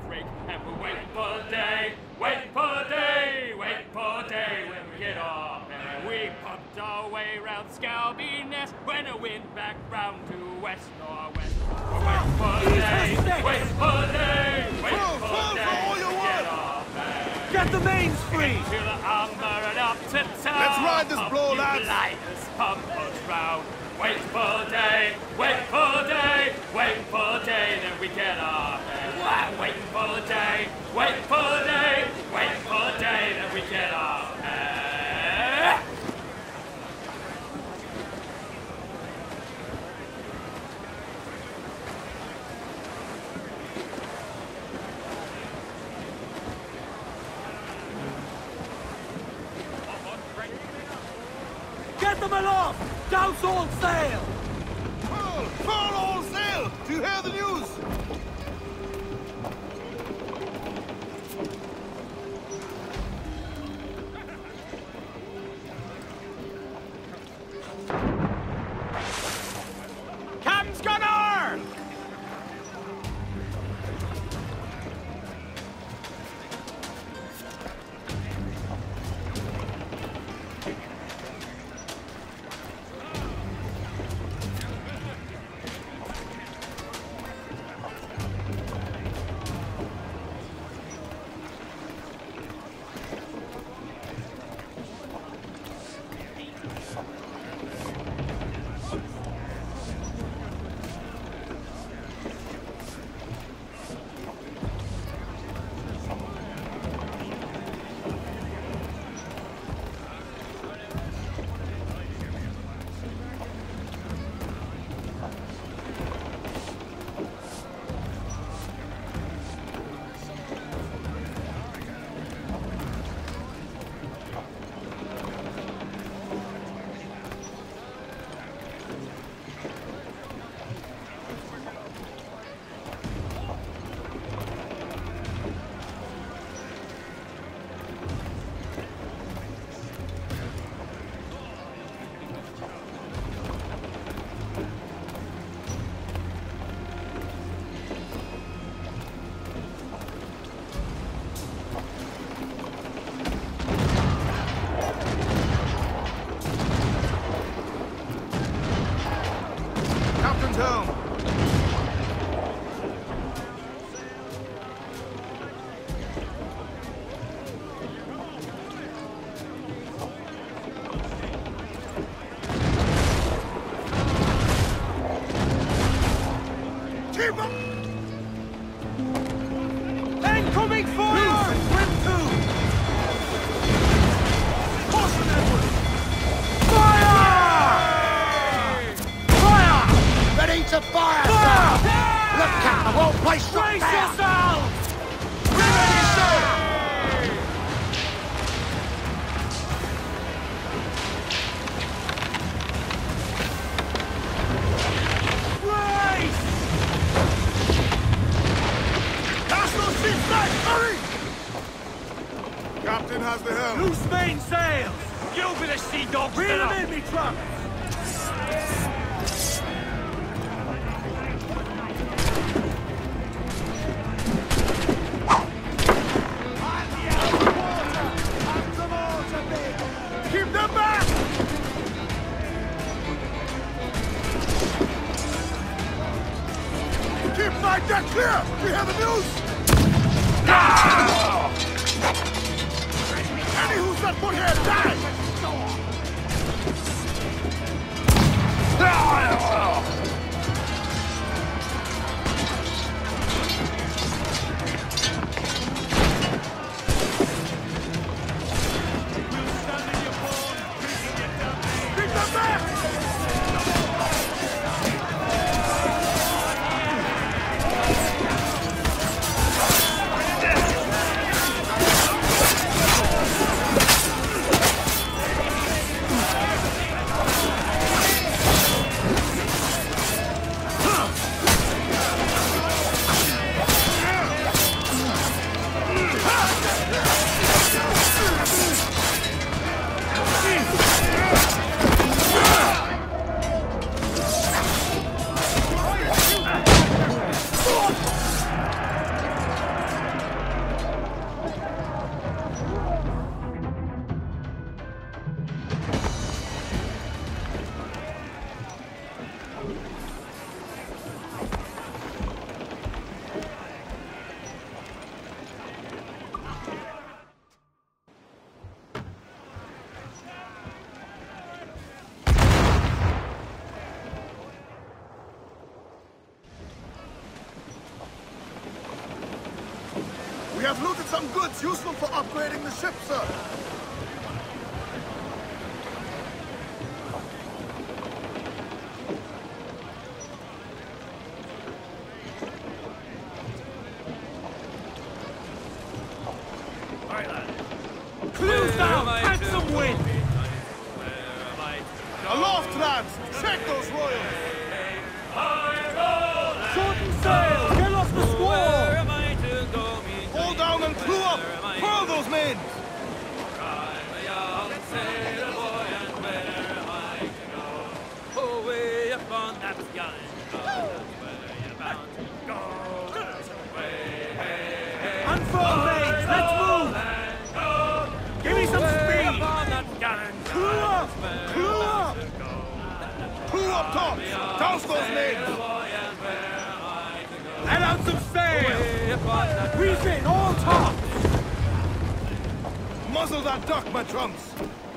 break, and we're waiting for the day, waiting for the day, waiting for the day when we get off. And we pumped our way round Scalby Nest when the wind back round to west northwest. We're waiting for the day, waiting for the day, waiting for the day when we get off. Get the mains free! To the armor and up to town. Let's ride this blow, lads! Lighters pump us round. Wait for the day, wait for the day, wait for the day, then we get off. Waiting for the day, wait for the day, wait for the day, then we get off. Get them aloft! Douse all sail! Furl all sail! Do you hear the news? Captain's gunner! Captain's home. Keep up! Incoming fire! Swim to! Caution, Edward! Fire! Fire! Ready to fire, Fire! sir! Look out, I won't place shot Brace down! yourselves! Ready, sir! Brace! National ship back! Hurry! Captain has the helm. Loose main sails! You'll be the sea dogs. Reel them in, me truck! Keep them back! Keep my deck clear! We have the news! Any who set foot here, die! Keep them back! have looted some goods useful for upgrading the ship, sir. Clews down! Catch some wind! Aloft, lads! Check those royals! Shorten sail! Get off the squall! Haul down and clew up! Furl those men! Way up on that sky. Unfurl mains! Let's move! Give me some speed! Clew up! Clew up! Clew up tops! Douse those men! Let out some sail! Reef in all tops! Muzzle that duck, my trumps!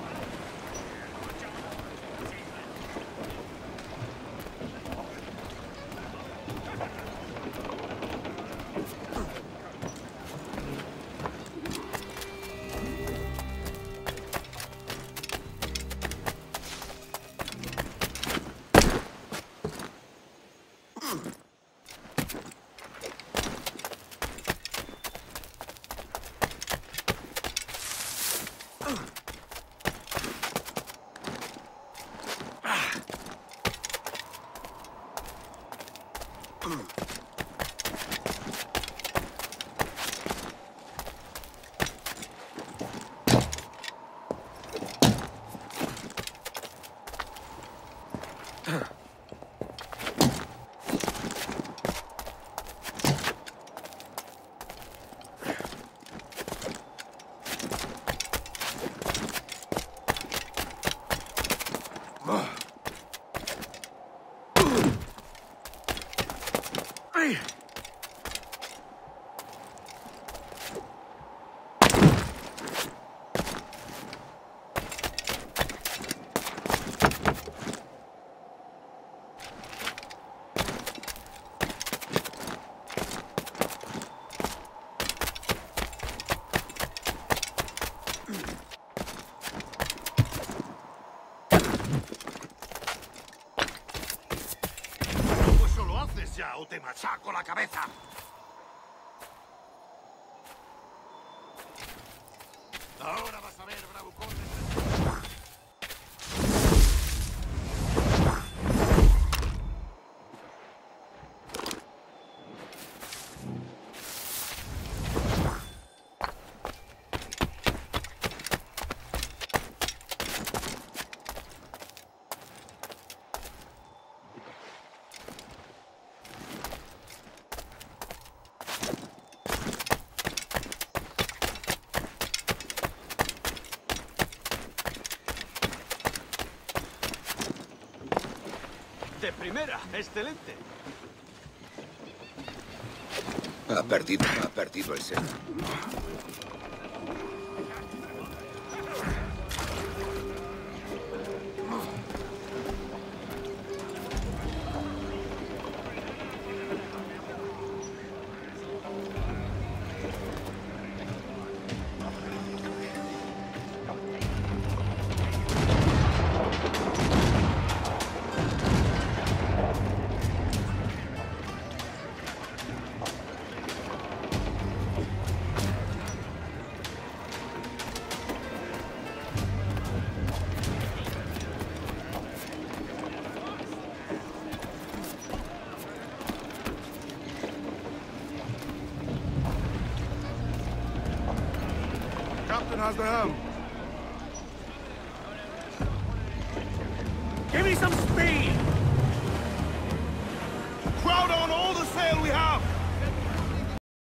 Ya o te machaco la cabeza. Ahora vas a ver, bravucón. De primera, excelente. Ha perdido el set. Captain has the helm. Give me some speed! Crowd on all the sail we have!